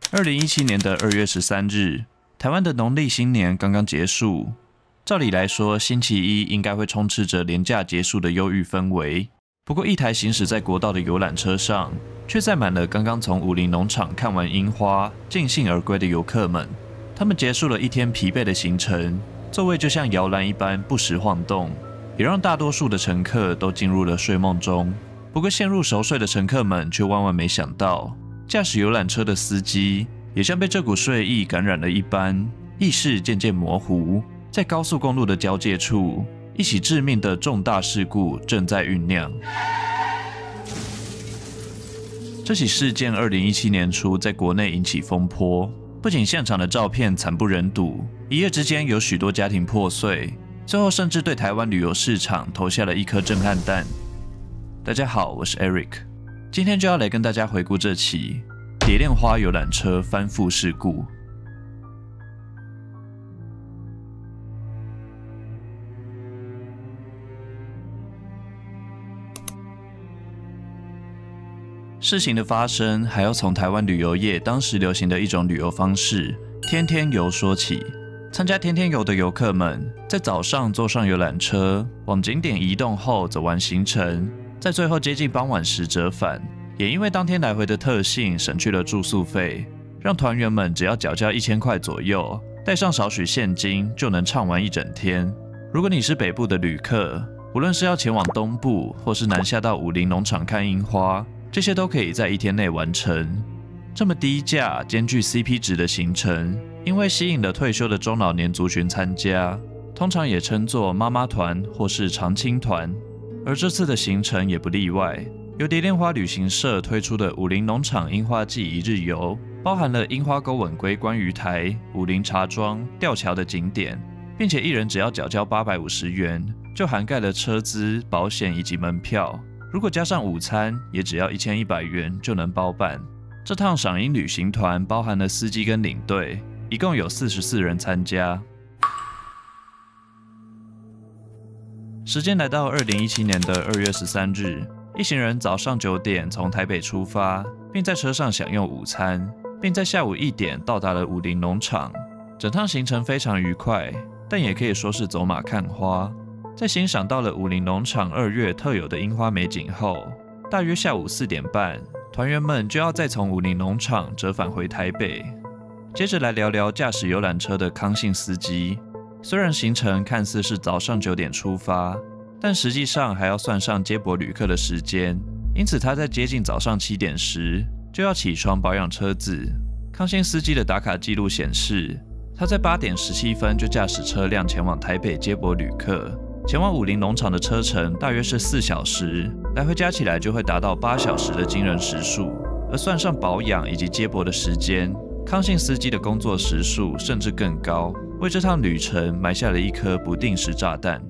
2017年的2月13日，台湾的农历新年刚刚结束。照理来说，星期一应该会充斥着连假结束的忧郁氛围。不过，一台行驶在国道的游览车上，却载满了刚刚从武陵农场看完樱花、尽兴而归的游客们。他们结束了一天疲惫的行程，座位就像摇篮一般不时晃动，也让大多数的乘客都进入了睡梦中。不过，陷入熟睡的乘客们却万万没想到，驾驶游览车的司机也像被这股睡意感染了一般，意识渐渐模糊。在高速公路的交界处，一起致命的重大事故正在酝酿。这起事件2017年初在国内引起风波，不仅现场的照片惨不忍睹，一夜之间有许多家庭破碎，最后甚至对台湾旅游市场投下了一颗震撼弹。大家好，我是 Eric， 今天就要来跟大家回顾这起蝶恋花游览车翻覆事故。事情的发生还要从台湾旅游业当时流行的一种旅游方式——天天游说起。参加天天游的游客们，在早上坐上游览车，往景点移动后走完行程，在最后接近傍晚时折返。也因为当天来回的特性，省去了住宿费，让团员们只要缴交1000块左右，带上少许现金，就能畅玩一整天。如果你是北部的旅客，无论是要前往东部，或是南下到武陵农场看樱花，这些都可以在一天内完成。这么低价兼具 CP 值的行程，因为吸引了退休的中老年族群参加，通常也称作妈妈团或是长青团。而这次的行程也不例外，由蝶恋花旅行社推出的武陵农场樱花季一日游，包含了樱花沟吻龟观鱼台、武陵茶庄、吊桥的景点，并且一人只要缴交850元，就涵盖了车资、保险以及门票。如果加上午餐，也只要1100元就能包办。这趟赏樱旅行团包含了司机跟领队，一共有44人参加。时间来到2017年的2月13日，一行人早上9点从台北出发，并在车上享用午餐，并在下午1点到达了武陵农场。整趟行程非常愉快，但也可以说是走马看花。在欣赏到了武陵农场2月特有的樱花美景后，大约下午4点半，团员们就要再从武陵农场折返回台北。接着来聊聊驾驶游览车的康姓司机。虽然行程看似是早上9点出发，但实际上还要算上接驳旅客的时间，因此他在接近早上7点时就要起床保养车子。康姓司机的打卡记录显示，他在8点17分就驾驶车辆前往台北接驳旅客。前往武陵农场的车程大约是4小时，来回加起来就会达到8小时的惊人时数。而算上保养以及接驳的时间，康姓司机的工作时数甚至更高，为这趟旅程埋下了一颗不定时炸弹。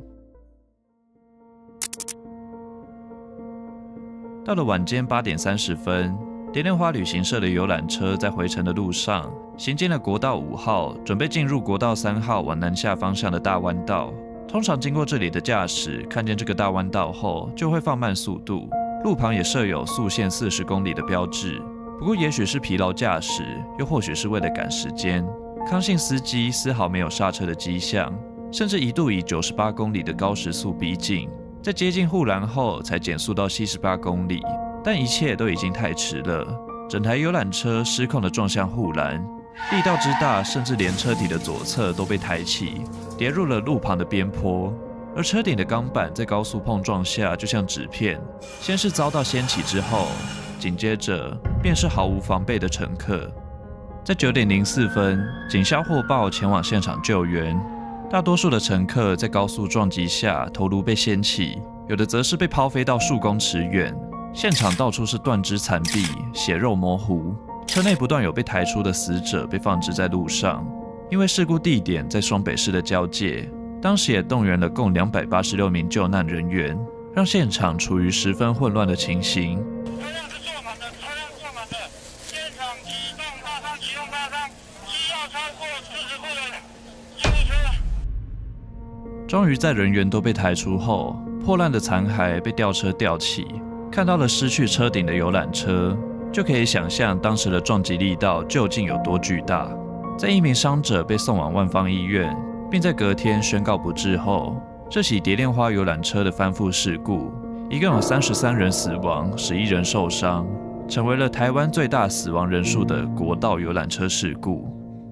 到了晚间8点30分，蝶恋花旅行社的游览车在回程的路上，行经了国道5号，准备进入国道3号往南下方向的大弯道。通常经过这里的驾驶，看见这个大弯道后，就会放慢速度。路旁也设有速限40公里的标志。不过，也许是疲劳驾驶，又或许是为了赶时间，康姓司机丝毫没有刹车的迹象，甚至一度以98公里的高时速逼近，在接近护栏后才减速到78公里。但一切都已经太迟了，整台游览车失控地撞向护栏。力道之大，甚至连车体的左侧都被抬起，跌入了路旁的边坡。而车顶的钢板在高速碰撞下，就像纸片，先是遭到掀起之后，紧接着便是毫无防备的乘客。在9点04分，警消获报前往现场救援。大多数的乘客在高速撞击下头颅被掀起，有的则是被抛飞到数公尺远。现场到处是断肢残臂，血肉模糊。车内不断有被抬出的死者被放置在路上，因为事故地点在双北市的交界，当时也动员了共286名救难人员，让现场处于十分混乱的情形。 车辆是坐满的，车辆坐满的，现场启动大伤，启动大伤，需要超过40户的救护车。 终于在人员都被抬出后，破烂的残骸被吊车吊起，看到了失去车顶的游览车。 就可以想象当时的撞击力道究竟有多巨大。在一名伤者被送往万芳医院，并在隔天宣告不治后，这起蝶恋花游览车的翻覆事故，一共有33人死亡，11人受伤，成为了台湾最大死亡人数的国道游览车事故。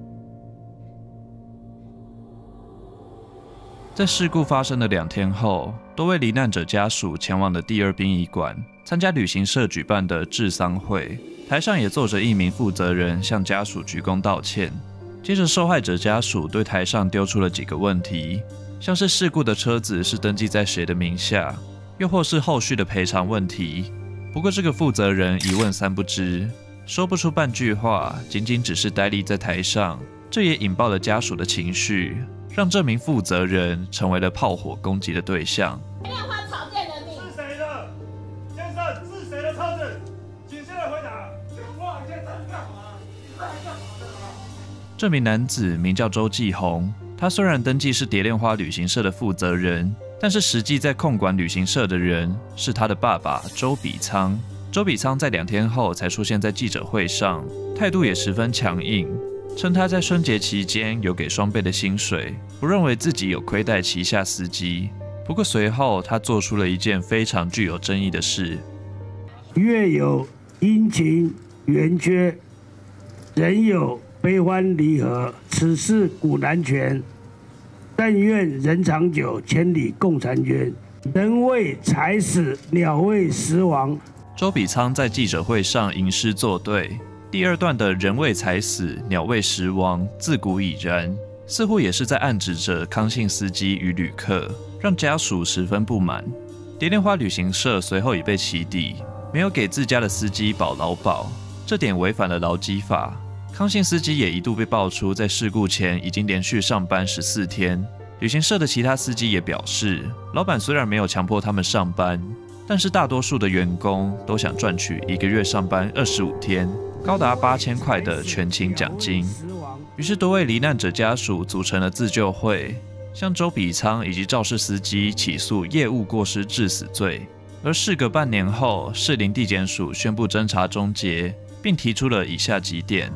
在事故发生的2天后，多位罹难者家属前往了第2殡仪馆，参加旅行社举办的治丧会。台上也坐着一名负责人向家属鞠躬道歉。接着，受害者家属对台上丢出了几个问题，像是事故的车子是登记在谁的名下，又或是后续的赔偿问题。不过，这个负责人一问三不知，说不出半句话，仅仅只是呆立在台上，这也引爆了家属的情绪，让这名负责人成为了炮火攻击的对象。 莲花草店的命是谁的？先生，是谁的车子？请现在回答。哇，你现在干嘛？你在干嘛呢？ 这名男子名叫周继宏，他虽然登记是蝶恋花旅行社的负责人，但是实际在控管旅行社的人是他的爸爸周比仓。周比仓在2天后才出现在记者会上，态度也十分强硬，称他在春节期间有给双倍的薪水，不认为自己有亏待旗下司机。不过随后他做出了一件非常具有争议的事： 月有阴晴圆缺，人有悲欢离合，此事古难全。但愿人长久，千里共婵娟。人为财死，鸟为食亡。 周比仓在记者会上吟诗作对，第2段的人为财死，鸟为食亡，自古已然，似乎也是在暗指着康姓司机与旅客，让家属十分不满。蝶恋花旅行社随后已被起底，没有给自家的司机保劳保，这点违反了劳基法。康姓司机也一度被爆出在事故前已经连续上班14天。旅行社的其他司机也表示，老板虽然没有强迫他们上班，但是大多数的员工都想赚取1个月上班25天，高达8000块的全勤奖金。于是多位罹难者家属组成了自救会，向周比仓以及肇事司机起诉业务过失致死罪。而事隔半年后，士林地检署宣布侦查终结，并提出了以下几点。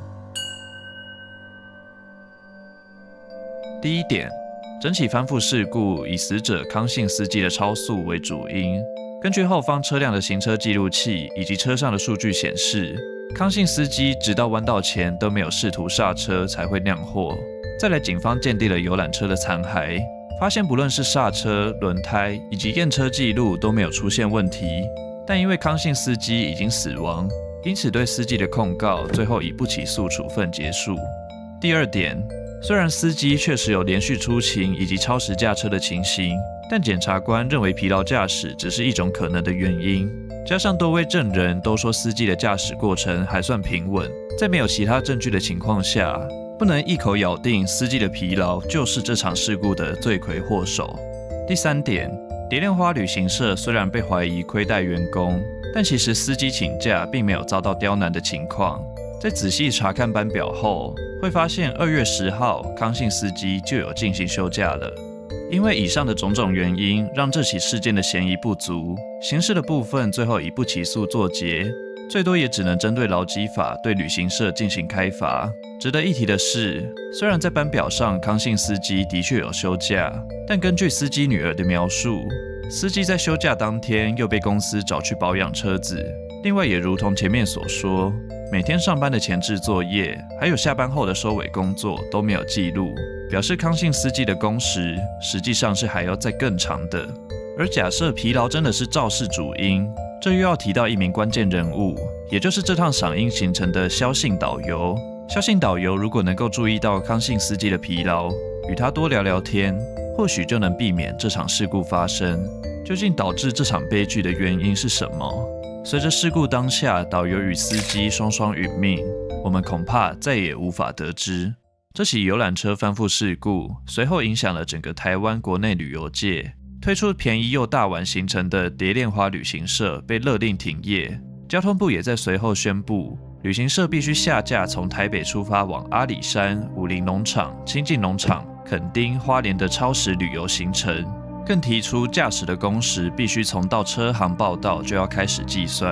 第1点，整起翻覆事故以死者康姓司机的超速为主因。根据后方车辆的行车记录器以及车上的数据显示，康姓司机直到弯道前都没有试图刹车才会酿祸。再来，警方鉴定了游览车的残骸，发现不论是刹车、轮胎以及验车记录都没有出现问题，但因为康姓司机已经死亡，因此对司机的控告最后以不起诉处分结束。第2点，虽然司机确实有连续出勤以及超时驾车的情形，但检察官认为疲劳驾驶只是一种可能的原因，加上多位证人都说司机的驾驶过程还算平稳，在没有其他证据的情况下，不能一口咬定司机的疲劳就是这场事故的罪魁祸首。第3点，蝶恋花旅行社虽然被怀疑亏待员工，但其实司机请假并没有遭到刁难的情况。在仔细查看班表后，会发现2月10号康姓司机就有进行休假了。因为以上的种种原因，让这起事件的嫌疑不足，刑事的部分最后以不起诉作结，最多也只能针对劳基法对旅行社进行开罚。值得一提的是，虽然在班表上康姓司机的确有休假，但根据司机女儿的描述，司机在休假当天又被公司找去保养车子。另外，也如同前面所说，每天上班的前置作业，还有下班后的收尾工作都没有记录，表示康姓司机的工时实际上是还要再更长的。而假设疲劳真的是肇事主因，这又要提到一名关键人物，也就是这趟赏樱行程的萧姓导游。萧姓导游如果能够注意到康姓司机的疲劳，与他多聊聊天，或许就能避免这场事故发生。究竟导致这场悲剧的原因是什么？随着事故当下导游与司机双双殒命，我们恐怕再也无法得知。这起游览车翻覆事故随后影响了整个台湾国内旅游界，推出便宜又大碗行程的蝶恋花旅行社被勒令停业。交通部也在随后宣布，旅行社必须下架从台北出发往阿里山、武陵农场、清境农场、垦丁、花莲的超时旅游行程，更提出驾驶的工时必须从到车行报到就要开始计算。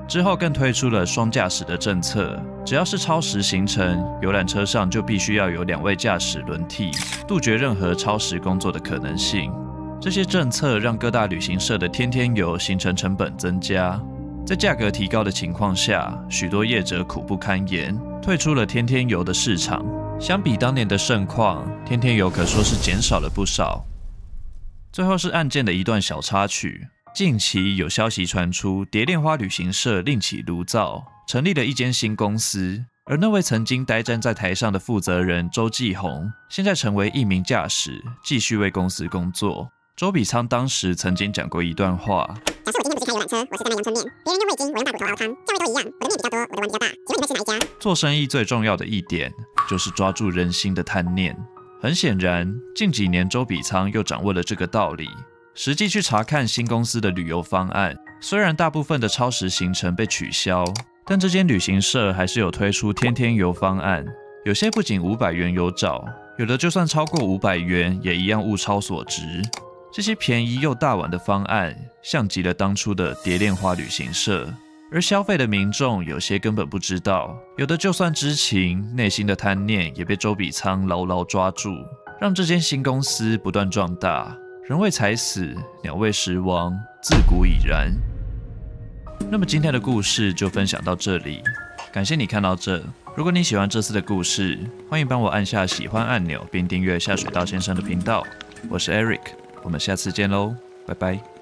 之后更推出了双驾驶的政策，只要是超时行程，游览车上就必须要有2位驾驶轮替，杜绝任何超时工作的可能性。这些政策让各大旅行社的天天游行程成本增加，在价格提高的情况下，许多业者苦不堪言，退出了天天游的市场。相比当年的盛况，天天游可说是减少了不少。最后是案件的一段小插曲。近期有消息传出，蝶恋花旅行社另起炉灶，成立了一间新公司。而那位曾经呆站在台上的负责人周继宏，现在成为一名驾驶，继续为公司工作。周笔畅当时曾经讲过一段话： 假设我今天不是开游览车，我是在卖阳春面，别人用味精，我用大骨头熬汤，价位都一样，我的面比较多，我的碗比较大，请问你会吃哪一家？ 做生意最重要的一点，就是抓住人心的贪念。很显然，近几年周笔畅又掌握了这个道理。实际去查看新公司的旅游方案，虽然大部分的超时行程被取消，但这间旅行社还是有推出天天游方案。有些不仅500元有找，有的就算超过500元，也一样物超所值。这些便宜又大碗的方案，像极了当初的蝶恋花旅行社。而消费的民众有些根本不知道，有的就算知情，内心的贪念也被周笔畅牢牢抓住，让这间新公司不断壮大。人为财死，鸟为食亡，自古已然。那么今天的故事就分享到这里，感谢你看到这。如果你喜欢这次的故事，欢迎帮我按下喜欢按钮，并订阅下水道先生的频道。我是 Eric， 我们下次见喽，拜拜。